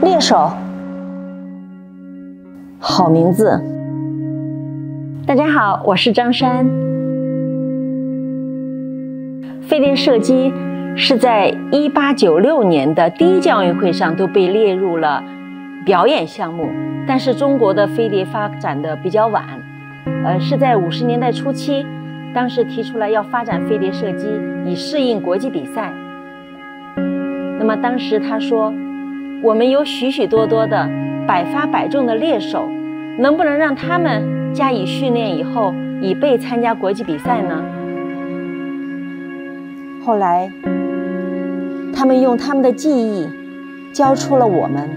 猎手，好名字。大家好，我是张珊。飞碟射击是在1896年的第一届奥运会上都被列入了表演项目，但是中国的飞碟发展的比较晚，是在50年代初期，当时提出来要发展飞碟射击，以适应国际比赛。那么当时他说，我们有许许多多的百发百中的猎手，能不能让他们加以训练以后，以备参加国际比赛呢？后来，他们用他们的技艺教出了我们，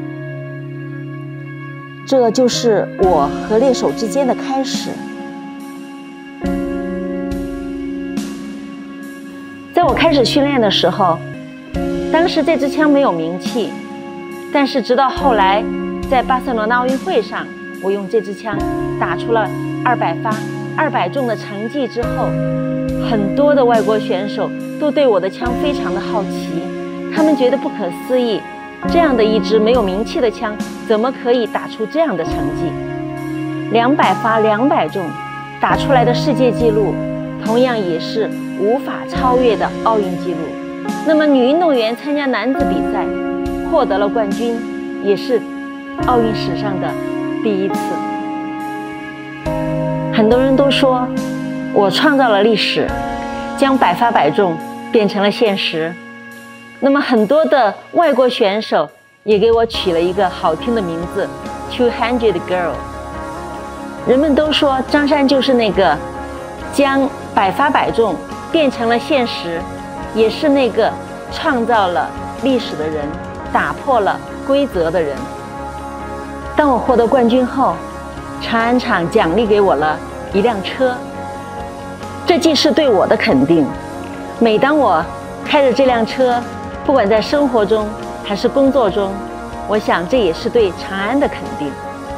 这就是我和猎手之间的开始。在我开始训练的时候，当时这支枪没有名气，但是直到后来，在巴塞罗那奥运会上，我用这支枪打出了200发200中的成绩之后，很多的外国选手都对我的枪非常的好奇，他们觉得不可思议，这样的一支没有名气的枪怎么可以打出这样的成绩？200发200中打出来的世界纪录，同样也是无法超越的奥运纪录。那么女运动员参加男子比赛获得了冠军，也是奥运史上的第一次。很多人都说我创造了历史，将百发百中变成了现实。那么很多的外国选手也给我取了一个好听的名字 200 Girl。 人们都说张珊就是那个将百发百中变成了现实，也是那个创造了历史的人，打破了规则的人。当我获得冠军后，长安厂奖励给我了一辆车，这既是对我的肯定，每当我开着这辆车，不管在生活中还是工作中，我想这也是对长安的肯定。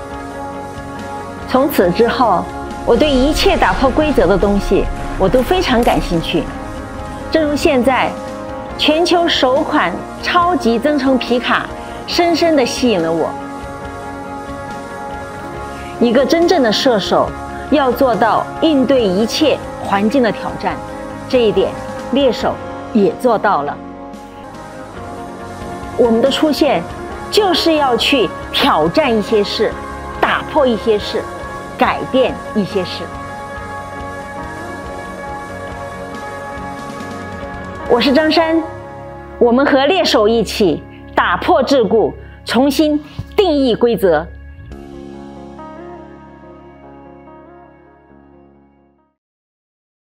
从此之后，我对一切打破规则的东西我都非常感兴趣。正如现在全球首款超级增程皮卡深深地吸引了我。一个真正的射手要做到应对一切环境的挑战，这一点猎手也做到了。我们的出现就是要去挑战一些事，打破一些事，改变一些事。我是张珊，我们和猎手一起打破桎梏，重新定义规则。